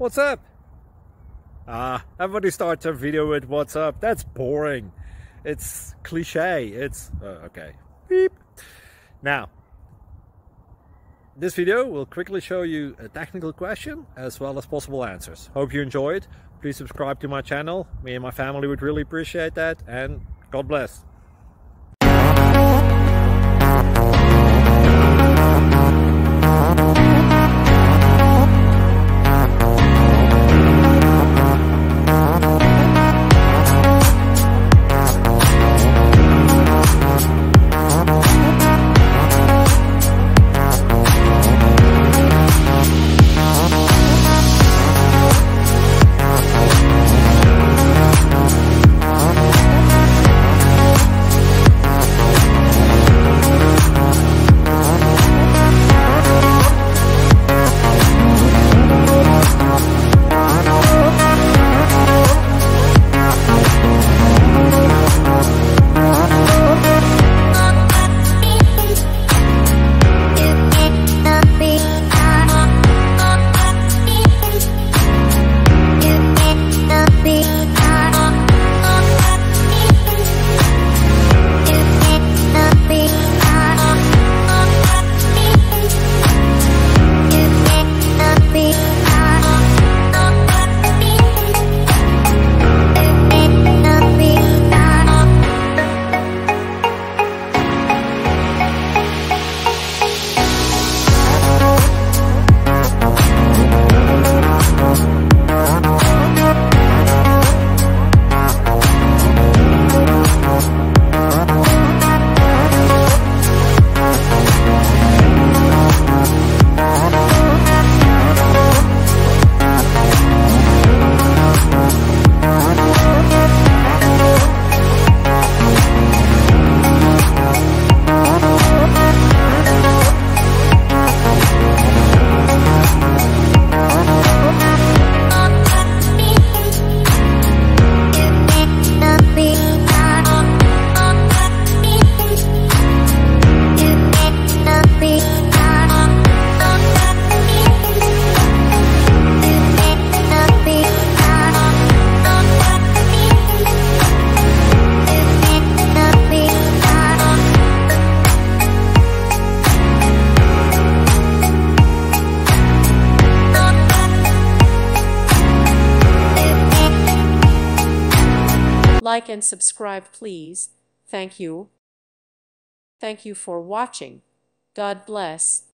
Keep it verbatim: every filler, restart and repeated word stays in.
What's up? Ah, everybody starts a video with what's up. That's boring. It's cliche. It's uh, okay. Beep. Now, this video will quickly show you a technical question as well as possible answers. Hope you enjoyed. Please subscribe to my channel. Me and my family would really appreciate that, and God bless. Like and subscribe, please. Thank you. Thank you for watching. God bless.